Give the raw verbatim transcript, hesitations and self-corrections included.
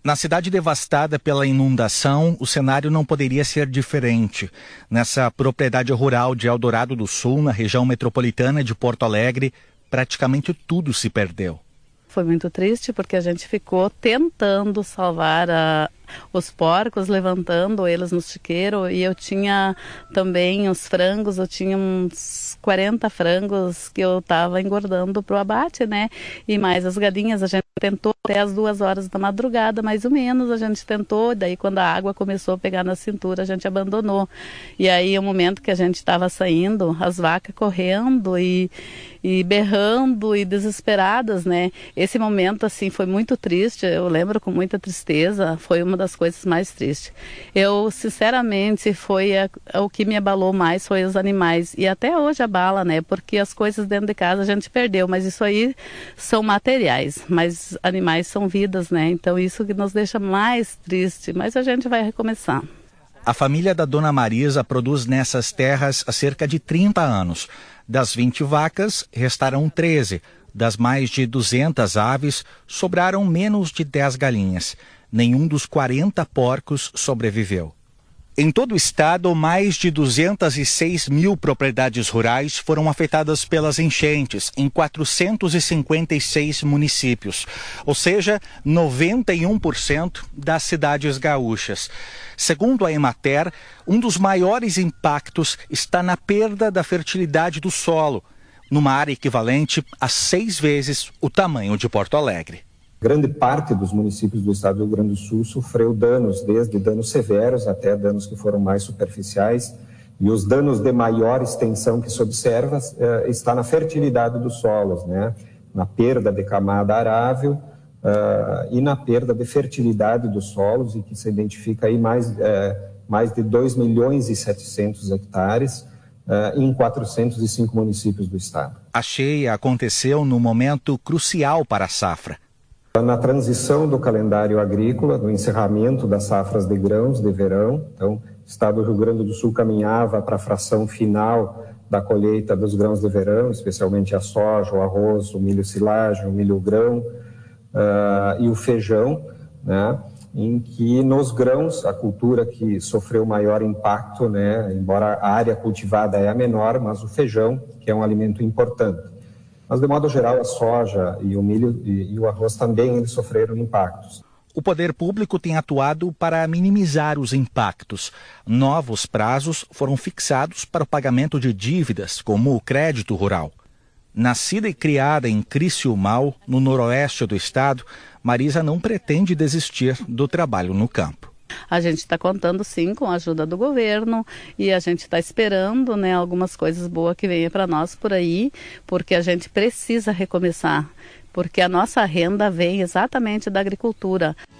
Na cidade devastada pela inundação, o cenário não poderia ser diferente. Nessa propriedade rural de Eldorado do Sul, na região metropolitana de Porto Alegre, praticamente tudo se perdeu. Foi muito triste porque a gente ficou tentando salvar a, os porcos, levantando eles no chiqueiro, e eu tinha também os frangos, eu tinha uns quarenta frangos que eu estava engordando para o abate, né? E mais as galinhas, a gente tentou até as duas horas da madrugada, mais ou menos, a gente tentou, e daí quando a água começou a pegar na cintura, a gente abandonou. E aí, o momento que a gente estava saindo, as vacas correndo e, e berrando e desesperadas, né? Esse momento, assim, foi muito triste, eu lembro com muita tristeza, foi uma das coisas mais tristes. Eu, sinceramente, foi a, o que me abalou mais, foi os animais, e até hoje abala, né? Porque as coisas dentro de casa a gente perdeu, mas isso aí são materiais, mas animais são vidas, né? Então isso que nos deixa mais triste, mas a gente vai recomeçar. A família da Dona Marisa produz nessas terras há cerca de trinta anos. Das vinte vacas, restaram treze. Das mais de duzentas aves, sobraram menos de dez galinhas. Nenhum dos quarenta porcos sobreviveu. Em todo o estado, mais de duzentas e seis mil propriedades rurais foram afetadas pelas enchentes em quatrocentos e cinquenta e seis municípios, ou seja, noventa e um por cento das cidades gaúchas. Segundo a Emater, um dos maiores impactos está na perda da fertilidade do solo, numa área equivalente a seis vezes o tamanho de Porto Alegre. Grande parte dos municípios do estado do Rio Grande do Sul sofreu danos, desde danos severos até danos que foram mais superficiais. E os danos de maior extensão que se observa eh, está na fertilidade dos solos, né? Na perda de camada arável uh, e na perda de fertilidade dos solos, e que se identifica aí mais, eh, mais de dois milhões e setecentos hectares uh, em quatrocentos e cinco municípios do estado. A cheia aconteceu no momento crucial para a safra. Na transição do calendário agrícola, no encerramento das safras de grãos de verão, então o estado do Rio Grande do Sul caminhava para a fração final da colheita dos grãos de verão, especialmente a soja, o arroz, o milho silagem, o milho grão uh, e o feijão, né, em que nos grãos, a cultura que sofreu maior impacto, né, embora a área cultivada é a menor, mas o feijão, que é um alimento importante. Mas, de modo geral, a soja e o milho e, e o arroz também eles sofreram impactos. O poder público tem atuado para minimizar os impactos. Novos prazos foram fixados para o pagamento de dívidas, como o crédito rural. Nascida e criada em Criciúmal, no noroeste do estado, Marisa não pretende desistir do trabalho no campo. A gente está contando sim com a ajuda do governo e a gente está esperando, né, algumas coisas boas que venham para nós por aí, porque a gente precisa recomeçar, porque a nossa renda vem exatamente da agricultura.